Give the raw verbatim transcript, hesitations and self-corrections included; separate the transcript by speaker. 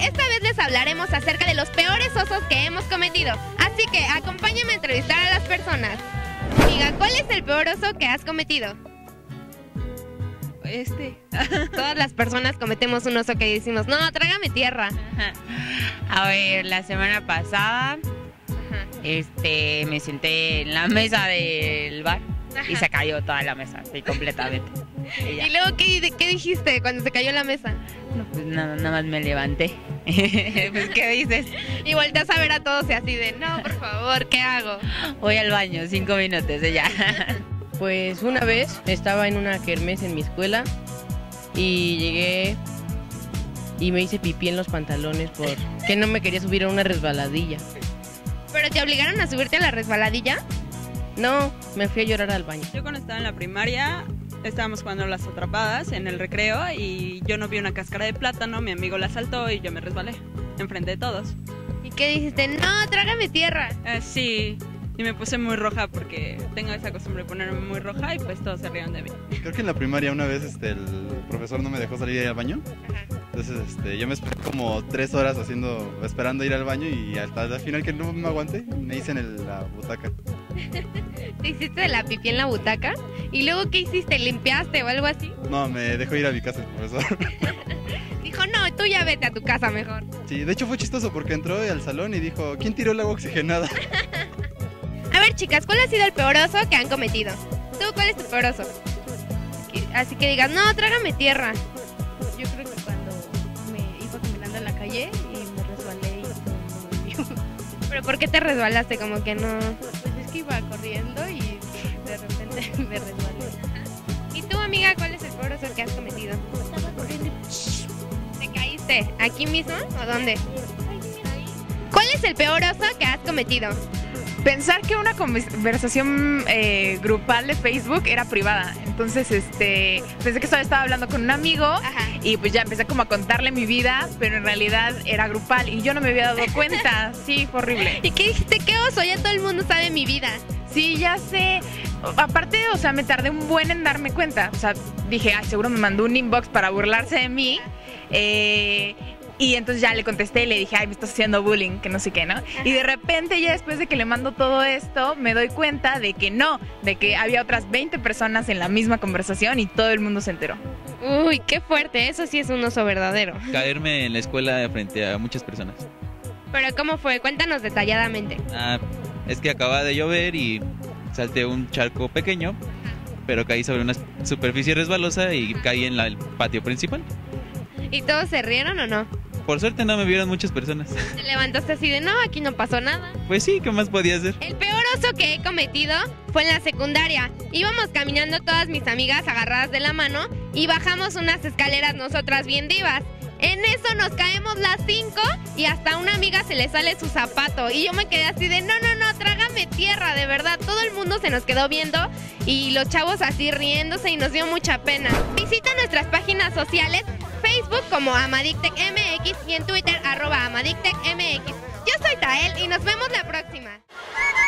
Speaker 1: esta vez les hablaremos acerca de los peores osos que hemos cometido. Así que acompáñenme a entrevistar a las personas. Amiga, ¿cuál es el peor oso que has cometido?
Speaker 2: Este.
Speaker 1: Todas las personas cometemos un oso que decimos, no, trágame tierra.
Speaker 2: A ver, la semana pasada, Ajá. este, me senté en la mesa del bar. Ajá. Y se cayó toda la mesa, sí, completamente. Y,
Speaker 1: ¿Y luego qué, qué dijiste cuando se cayó la mesa?
Speaker 2: No, pues nada, nada más me levanté. Pues, ¿qué dices?
Speaker 1: Y volteas a ver a todos y así de, no, por favor, ¿qué hago?
Speaker 2: Voy al baño, cinco minutos y ya.
Speaker 3: Pues una vez estaba en una kermés en mi escuela y llegué y me hice pipí en los pantalones porque no me quería subir a una resbaladilla.
Speaker 1: ¿Pero te obligaron a subirte a la resbaladilla?
Speaker 3: No, me fui a llorar al baño.
Speaker 4: Yo cuando estaba en la primaria estábamos jugando las atrapadas en el recreo y yo no vi una cáscara de plátano, mi amigo la saltó y yo me resbalé enfrente de todos.
Speaker 1: ¿Y qué dijiste? No, trágame tierra.
Speaker 4: Eh, sí, y me puse muy roja porque tengo esa costumbre de ponerme muy roja y pues todos se rieron de mí.
Speaker 5: Creo que en la primaria una vez este, el profesor no me dejó salir al baño. Ajá. Entonces este, yo me esperé como tres horas haciendo, esperando ir al baño y hasta el final que no me aguanté, me hice en el, la butaca.
Speaker 1: ¿Te hiciste de la pipí en la butaca? ¿Y luego qué hiciste? ¿Limpiaste o algo así?
Speaker 5: No, me dejó ir a mi casa el profesor.
Speaker 1: Dijo, no, tú ya vete a tu casa mejor.
Speaker 5: Sí, de hecho fue chistoso porque entró al salón y dijo, ¿quién tiró el agua oxigenada?
Speaker 1: A ver, chicas, ¿cuál ha sido el peor oso que han cometido? ¿Tú cuál es tu peor oso? Así que digas, no, trágame tierra.
Speaker 6: Yo creo que cuando me iba caminando en la calle y me resbalé y todo el mundo me vio.
Speaker 1: ¿Pero por qué te resbalaste? Como que no...
Speaker 6: Pues es que iba corriendo y de repente me resbalé.
Speaker 1: ¿Y tú, amiga, cuál es el peor oso que has cometido?
Speaker 6: Estaba corriendo
Speaker 1: y... ¿Te caíste? ¿Aquí mismo o dónde? ¿Cuál es el peor oso que has cometido?
Speaker 7: Pensar que una conversación eh, grupal de Facebook era privada. Entonces, este, pensé que estaba, estaba hablando con un amigo. Ajá. Y pues ya empecé como a contarle mi vida, pero en realidad era grupal y yo no me había dado cuenta. Sí, fue horrible.
Speaker 1: ¿Y qué dijiste? ¿Qué oso? Ya todo el mundo sabe mi vida.
Speaker 7: Sí, ya sé. Aparte, o sea, me tardé un buen en darme cuenta. O sea, dije, ay, seguro me mandó un inbox para burlarse de mí. Eh... Y entonces ya le contesté y le dije, ay, me estás haciendo bullying, que no sé qué, ¿no? Y de repente ya después de que le mando todo esto, me doy cuenta de que no, de que había otras veinte personas en la misma conversación y todo el mundo se enteró.
Speaker 1: Uy, qué fuerte, eso sí es un oso verdadero.
Speaker 8: Caerme en la escuela frente a muchas personas.
Speaker 1: ¿Pero cómo fue? Cuéntanos detalladamente.
Speaker 8: Ah, es que acababa de llover y salté un charco pequeño, pero caí sobre una superficie resbalosa y caí en la, el patio principal.
Speaker 1: ¿Y todos se rieron o no?
Speaker 8: Por suerte no me vieron muchas personas.
Speaker 1: ¿Te levantaste así de, no, aquí no pasó nada?
Speaker 8: Pues sí, ¿qué más podía hacer?
Speaker 1: El peor oso que he cometido fue en la secundaria. Íbamos caminando todas mis amigas agarradas de la mano y bajamos unas escaleras nosotras bien divas. En eso nos caemos las cinco y hasta a una amiga se le sale su zapato. Y yo me quedé así de, no, no, no, trágame tierra, de verdad. Todo el mundo se nos quedó viendo y los chavos así riéndose y nos dio mucha pena. Visita nuestras páginas sociales, Facebook como Amadictec M X y en Twitter arroba Amadictec M X. Yo soy Tael y nos vemos la próxima.